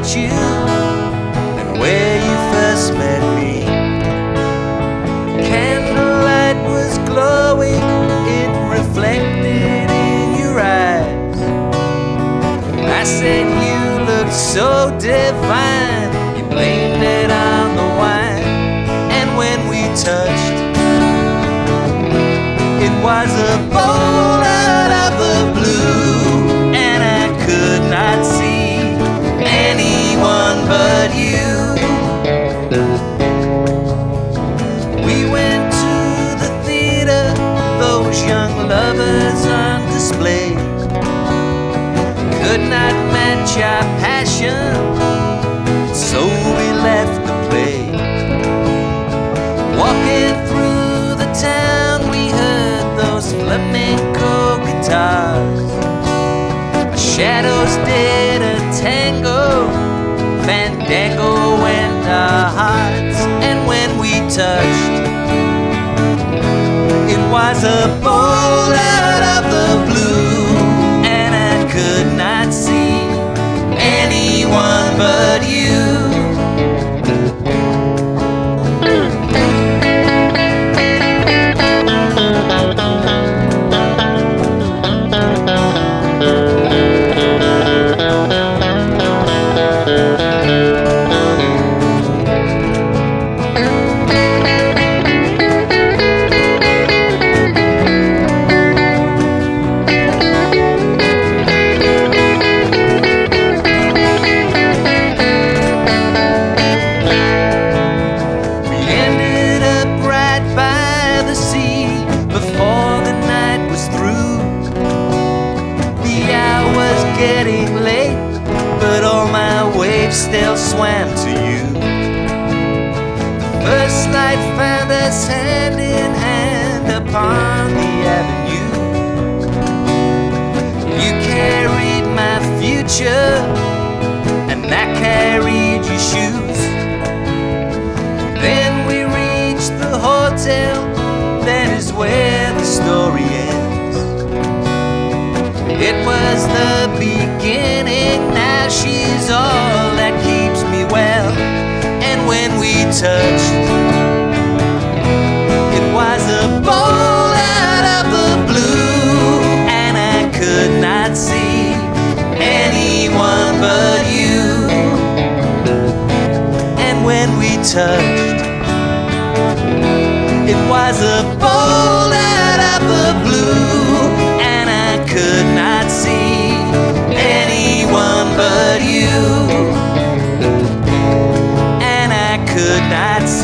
you and where you first met me. Candlelight was glowing, it reflected in your eyes. I said you looked so divine, you blamed it on the wine. And when we touched, it was a bolt out of the blue, and I could not see anyone but you. We went to the theater, those young lovers on display could not match our passion, so we left the play. Walking through the town, we heard those flamenco guitars. Our shadows did a tango, fandango went our hearts. And when we touched, it was a bolt out of the blue, and I could not see anyone but you. Getting late, but all my waves still swam to you. The first light found us hand in hand upon the avenue. You carried my future, and I carried your shoes. Then we reached the hotel, that is where the story ends. It was the beginning, now she's all that keeps me well. And when we touched, it was a bolt out of the blue, and I could not see anyone but you. And when we touched, it was a bolt out of the blue, and I could not see anyone but you. And I could not see